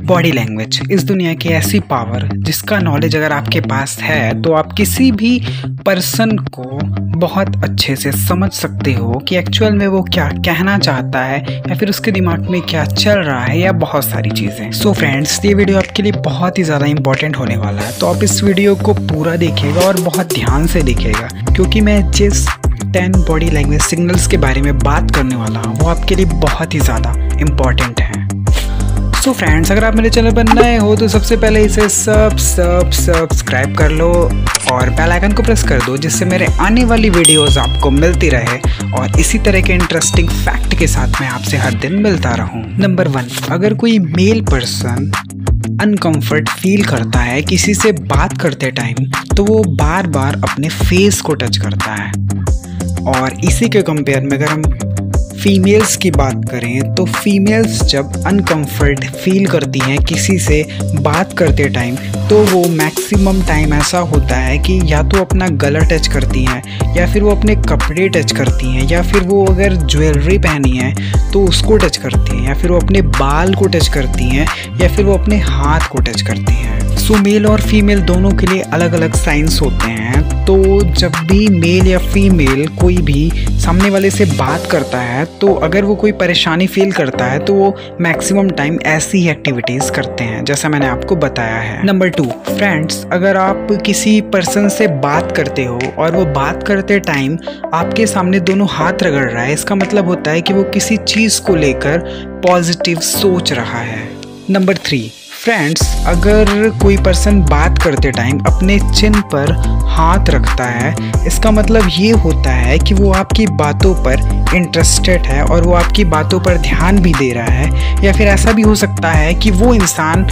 Body language इस दुनिया की ऐसी पावर जिसका नॉलेज अगर आपके पास है तो आप किसी भी पर्सन को बहुत अच्छे से समझ सकते हो कि एक्चुअल में वो क्या कहना चाहता है या फिर उसके दिमाग में क्या चल रहा है या बहुत सारी चीज़ें। सो फ्रेंड्स, ये वीडियो आपके लिए बहुत ही ज़्यादा इंपॉर्टेंट होने वाला है, तो आप इस वीडियो को पूरा देखिएगा और बहुत ध्यान से देखिएगा, क्योंकि मैं जिस 10 बॉडी लैंग्वेज सिग्नल्स के बारे में बात करने वाला हूँ वो आपके लिए बहुत ही ज़्यादा इम्पॉर्टेंट है। सो फ्रेंड्स, अगर आप मेरे चैनल पर नए हो तो सबसे पहले इसे सब्सक्राइब कर लो और बेल आइकन को प्रेस कर दो, जिससे मेरे आने वाली वीडियोस आपको मिलती रहे और इसी तरह के इंटरेस्टिंग फैक्ट के साथ मैं आपसे हर दिन मिलता रहूं। नंबर 1, अगर कोई मेल पर्सन अनकंफर्ट फील करता है किसी से बात करते टाइम तो वो बार बार अपने फेस को टच करता है। और इसी के कंपेयर में अगर हम फीमेल्स की बात करें तो फीमेल्स जब अनकंफर्ट फील करती हैं किसी से बात करते टाइम तो वो मैक्सिमम टाइम ऐसा होता है कि या तो अपना गला टच करती हैं या फिर वो अपने कपड़े टच करती हैं या फिर वो अगर ज्वेलरी पहनी है तो उसको टच करती हैं या फिर वो अपने बाल को टच करती हैं या फिर वो अपने हाथ को टच करती हैं। सो मेल और फीमेल दोनों के लिए अलग अलग साइंस होते हैं, तो जब भी मेल या फीमेल कोई भी सामने वाले से बात करता है तो अगर वो कोई परेशानी फील करता है तो वो मैक्सिमम टाइम ऐसी ही एक्टिविटीज़ करते हैं जैसा मैंने आपको बताया है। नंबर 2, फ्रेंड्स, अगर आप किसी पर्सन से बात करते हो और वो बात करते टाइम आपके सामने दोनों हाथ रगड़ रहा है, इसका मतलब होता है कि वो किसी चीज़ को लेकर पॉजिटिव सोच रहा है। नंबर 3, फ्रेंड्स, अगर कोई पर्सन बात करते टाइम अपने चिन पर हाथ रखता है, इसका मतलब ये होता है कि वो आपकी बातों पर इंटरेस्टेड है और वो आपकी बातों पर ध्यान भी दे रहा है, या फिर ऐसा भी हो सकता है कि वो इंसान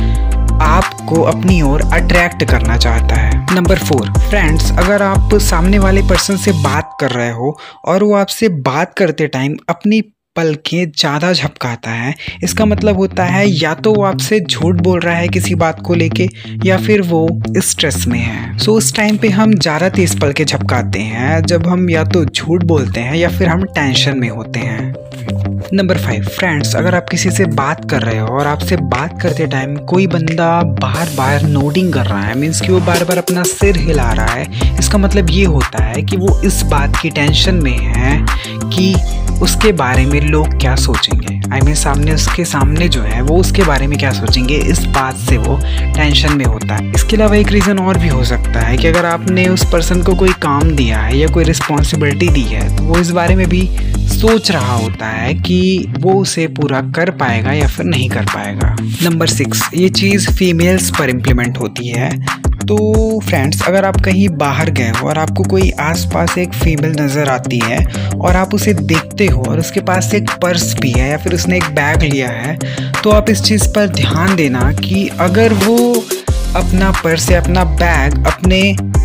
आपको अपनी ओर अट्रैक्ट करना चाहता है। नंबर 4, फ्रेंड्स, अगर आप सामने वाले पर्सन से बात कर रहे हो और वो आपसे बात करते टाइम अपनी पलकें ज़्यादा झपकाता है, इसका मतलब होता है या तो वो आपसे झूठ बोल रहा है किसी बात को लेके या फिर वो स्ट्रेस में है। सो उस टाइम पे हम ज़्यादा तेज़ पलकें झपकाते हैं जब हम या तो झूठ बोलते हैं या फिर हम टेंशन में होते हैं। नंबर 5, फ्रेंड्स, अगर आप किसी से बात कर रहे हो और आपसे बात करते टाइम कोई बंदा बार बार नोडिंग कर रहा है, मीन्स कि वो बार बार अपना सिर हिला रहा है, इसका मतलब ये होता है कि वो इस बात की टेंशन में है कि उसके बारे में लोग क्या सोचेंगे। सामने उसके सामने जो है वो उसके बारे में क्या सोचेंगे, इस बात से वो टेंशन में होता है। इसके अलावा एक रीज़न और भी हो सकता है कि अगर आपने उस पर्सन को कोई काम दिया है या कोई रिस्पॉन्सिबिलिटी दी है तो वो इस बारे में भी सोच रहा होता है कि वो उसे पूरा कर पाएगा या फिर नहीं कर पाएगा। नंबर 6, ये चीज़ फीमेल्स पर इम्प्लीमेंट होती है। तो फ्रेंड्स, अगर आप कहीं बाहर गए हो और आपको कोई आसपास एक फीमेल नज़र आती है और आप उसे देखते हो और उसके पास एक पर्स भी है या फिर उसने एक बैग लिया है, तो आप इस चीज़ पर ध्यान देना कि अगर वो अपना पर्स या अपना बैग अपने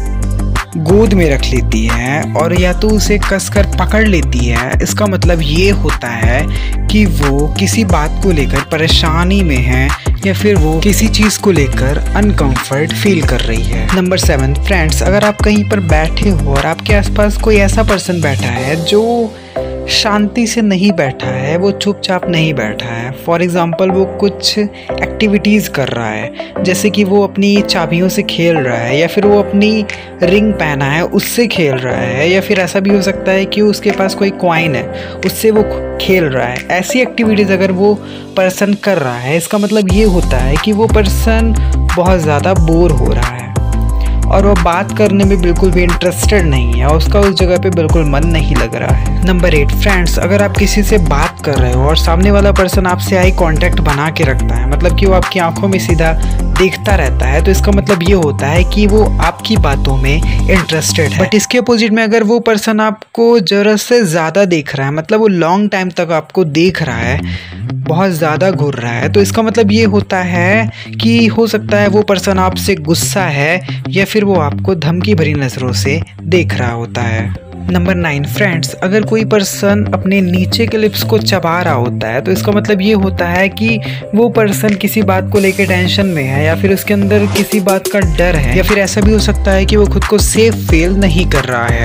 गोद में रख लेती है और या तो उसे कसकर पकड़ लेती है, इसका मतलब ये होता है कि वो किसी बात को लेकर परेशानी में है या फिर वो किसी चीज़ को लेकर अनकंफर्ट फील कर रही है। नंबर 7, फ्रेंड्स, अगर आप कहीं पर बैठे हो और आपके आसपास कोई ऐसा पर्सन बैठा है जो शांति से नहीं बैठा है, वो चुपचाप नहीं बैठा है, फॉर एग्ज़ाम्पल वो कुछ एक्टिविटीज़ कर रहा है, जैसे कि वो अपनी चाबियों से खेल रहा है या फिर वो अपनी रिंग पहना है उससे खेल रहा है, या फिर ऐसा भी हो सकता है कि उसके पास कोई कॉइन है उससे वो खेल रहा है, ऐसी एक्टिविटीज़ अगर वो पर्सन कर रहा है, इसका मतलब ये होता है कि वो पर्सन बहुत ज़्यादा बोर हो रहा है और वो बात करने में बिल्कुल भी इंटरेस्टेड नहीं है और उसका उस जगह पे बिल्कुल मन नहीं लग रहा है। नंबर 8, फ्रेंड्स, अगर आप किसी से बात कर रहे हो और सामने वाला पर्सन आपसे आई कांटेक्ट बना के रखता है, मतलब कि वो आपकी आंखों में सीधा देखता रहता है, तो इसका मतलब ये होता है कि वो आपकी बातों में इंटरेस्टेड है। बट इसके अपोजिट में अगर वो पर्सन आपको ज़रूरत से ज़्यादा देख रहा है, मतलब वो लॉन्ग टाइम तक आपको देख रहा है, बहुत ज़्यादा घूर रहा है, तो इसका मतलब ये होता है कि हो सकता है वो पर्सन आपसे गुस्सा है या फिर वो आपको धमकी भरी नज़रों से देख रहा होता है। नंबर 9, फ्रेंड्स, अगर कोई पर्सन अपने नीचे के लिप्स को चबा रहा होता है तो इसका मतलब ये होता है कि वो पर्सन किसी बात को लेकर टेंशन में है या फिर उसके अंदर किसी बात का डर है, या फिर ऐसा भी हो सकता है कि वो खुद को सेफ फील नहीं कर रहा है।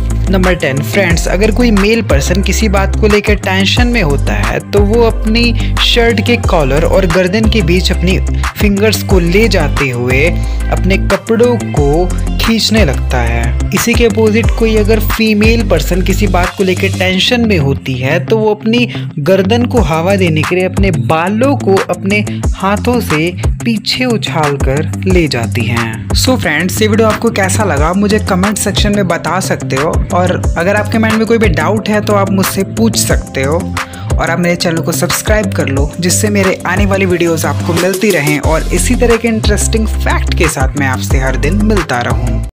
नंबर 10 फ्रेंड्स, अगर कोई मेल पर्सन किसी बात को लेकर टेंशन में होता है तो वो अपनी शर्ट के कॉलर और गर्दन के बीच अपनी फिंगर्स को ले जाते हुए अपने कपड़ों को खींचने लगता है। इसी के अपोजिट कोई अगर फीमेल पर्सन किसी बात को लेकर टेंशन में होती है तो वो अपनी गर्दन को हवा देने के लिए अपने बालों को अपने हाथों से पीछे उछाल कर ले जाती हैं। सो फ्रेंड्स, ये वीडियो आपको कैसा लगा मुझे कमेंट सेक्शन में बता सकते हो, और अगर आपके माइंड में कोई भी डाउट है तो आप मुझसे पूछ सकते हो। और आप मेरे चैनल को सब्सक्राइब कर लो जिससे मेरे आने वाली वीडियोस आपको मिलती रहें और इसी तरह के इंटरेस्टिंग फैक्ट के साथ मैं आपसे हर दिन मिलता रहूं।